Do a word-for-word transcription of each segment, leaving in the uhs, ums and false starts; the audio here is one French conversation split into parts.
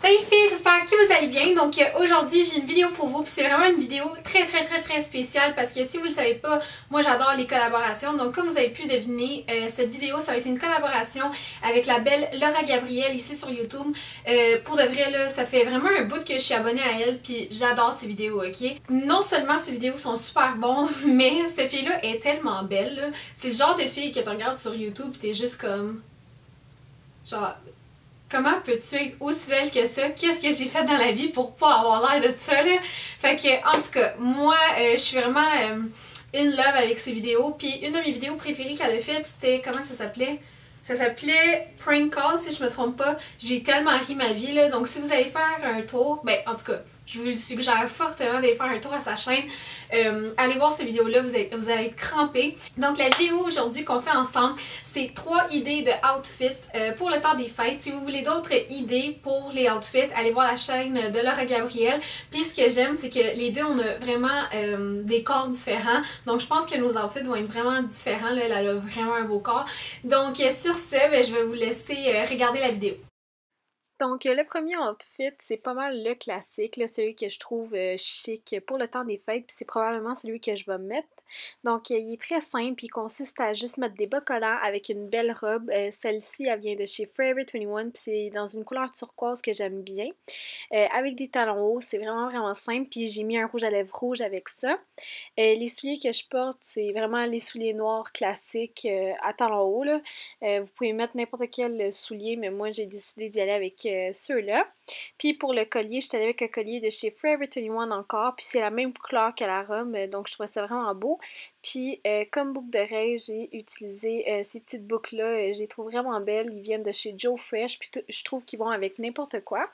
Salut filles, j'espère que vous allez bien. Donc euh, aujourd'hui j'ai une vidéo pour vous, puis c'est vraiment une vidéo très très très très spéciale parce que si vous le savez pas, moi j'adore les collaborations. Donc comme vous avez pu deviner, euh, cette vidéo ça va être une collaboration avec la belle Laura Gabrielle ici sur YouTube. Euh, pour de vrai là, ça fait vraiment un bout que je suis abonnée à elle, puis j'adore ses vidéos, ok? Non seulement ses vidéos sont super bonnes, mais cette fille-là est tellement belle. C'est le genre de fille que tu regardes sur YouTube et t'es juste comme... genre... comment peux-tu être aussi belle que ça? Qu'est-ce que j'ai fait dans la vie pour pas avoir l'air de ça, là? Fait que, en tout cas, moi, euh, je suis vraiment euh, in love avec ces vidéos. Puis une de mes vidéos préférées qu'elle a faites, c'était, comment ça s'appelait? Ça s'appelait Prank Call, si je me trompe pas. J'ai tellement ri ma vie, là. Donc, si vous allez faire un tour, ben, en tout cas, je vous le suggère fortement d'aller faire un tour à sa chaîne. Euh, allez voir cette vidéo-là, vous, vous allez être crampés. Donc la vidéo aujourd'hui qu'on fait ensemble, c'est trois idées de outfits euh, pour le temps des fêtes. Si vous voulez d'autres idées pour les outfits, allez voir la chaîne de Laura Gabrielle. Puis ce que j'aime, c'est que les deux, on a vraiment euh, des corps différents. Donc je pense que nos outfits vont être vraiment différents. Là, elle a vraiment un beau corps. Donc euh, sur ce, ben, je vais vous laisser euh, regarder la vidéo. Donc, le premier outfit, c'est pas mal le classique, là, celui que je trouve euh, chic pour le temps des fêtes, puis c'est probablement celui que je vais mettre. Donc, euh, il est très simple, il consiste à juste mettre des bas collants avec une belle robe. Euh, Celle-ci, elle vient de chez Forever vingt-et-un, puis c'est dans une couleur turquoise que j'aime bien. Euh, avec des talons hauts, c'est vraiment vraiment simple, puis j'ai mis un rouge à lèvres rouge avec ça. Euh, les souliers que je porte, c'est vraiment les souliers noirs classiques euh, à talons hauts, là. Euh, vous pouvez mettre n'importe quel soulier, mais moi j'ai décidé d'y aller avec euh, ceux-là. Puis pour le collier, je suis allée avec un collier de chez Forever vingt-et-un encore, puis c'est la même couleur que la robe, donc je trouvais ça vraiment beau. Puis euh, comme boucle d'oreille, j'ai utilisé euh, ces petites boucles-là, euh, je les trouve vraiment belles, ils viennent de chez Joe Fresh, puis je trouve qu'ils vont avec n'importe quoi.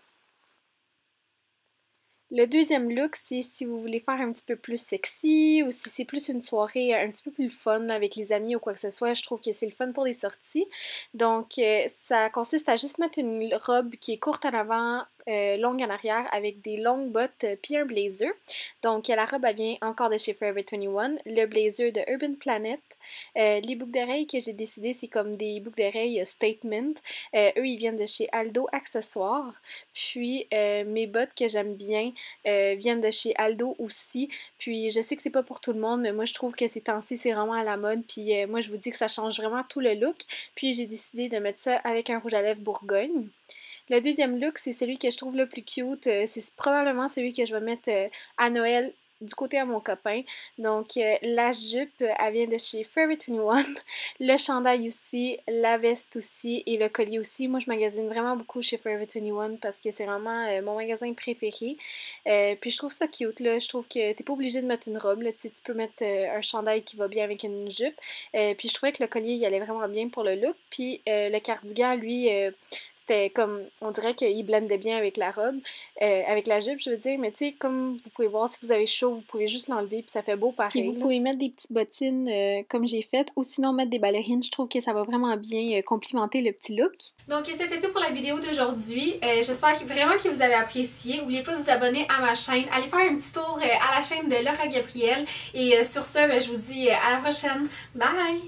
Le deuxième look, c'est si vous voulez faire un petit peu plus sexy ou si c'est plus une soirée un petit peu plus fun avec les amis ou quoi que ce soit. Je trouve que c'est le fun pour les sorties. Donc, euh, ça consiste à juste mettre une robe qui est courte en avant, euh, longue en arrière, avec des longues bottes euh, puis un blazer. Donc, la robe, elle vient encore de chez Forever vingt-et-un. Le blazer de Urban Planet. Euh, les boucles d'oreilles que j'ai décidé, c'est comme des boucles d'oreilles euh, Statement. Euh, eux, ils viennent de chez Aldo Accessoires. Puis, euh, mes bottes que j'aime bien, Euh, viennent de chez Aldo aussi. Puis je sais que c'est pas pour tout le monde, mais moi je trouve que ces temps-ci c'est vraiment à la mode. Puis euh, moi je vous dis que ça change vraiment tout le look. Puis j'ai décidé de mettre ça avec un rouge à lèvres Bourgogne. Le deuxième look, c'est celui que je trouve le plus cute. Euh, c'est probablement celui que je vais mettre euh, à Noël du côté à mon copain. Donc, euh, la jupe, elle vient de chez Forever vingt-et-un. Le chandail aussi, la veste aussi et le collier aussi. Moi, je magasine vraiment beaucoup chez Forever vingt-et-un parce que c'est vraiment euh, mon magasin préféré. Euh, puis, je trouve ça cute, là. Je trouve que t'es pas obligé de mettre une robe, là. Tu sais, tu peux mettre euh, un chandail qui va bien avec une jupe. Euh, puis, je trouvais que le collier, il allait vraiment bien pour le look. Puis, euh, le cardigan, lui, euh, c'était comme, on dirait qu'il blendait bien avec la robe, euh, avec la jupe, je veux dire. Mais, tu sais, comme vous pouvez voir, si vous avez chaud, vous pouvez juste l'enlever puis ça fait beau pareil. Puis vous pouvez mettre des petites bottines euh, comme j'ai fait ou sinon mettre des ballerines. Je trouve que ça va vraiment bien euh, complimenter le petit look. Donc c'était tout pour la vidéo d'aujourd'hui. Euh, J'espère vraiment que vous avez apprécié. N'oubliez pas de vous abonner à ma chaîne. Allez faire un petit tour euh, à la chaîne de Laura Gabrielle. Et euh, sur ce, ben, je vous dis euh, à la prochaine. Bye!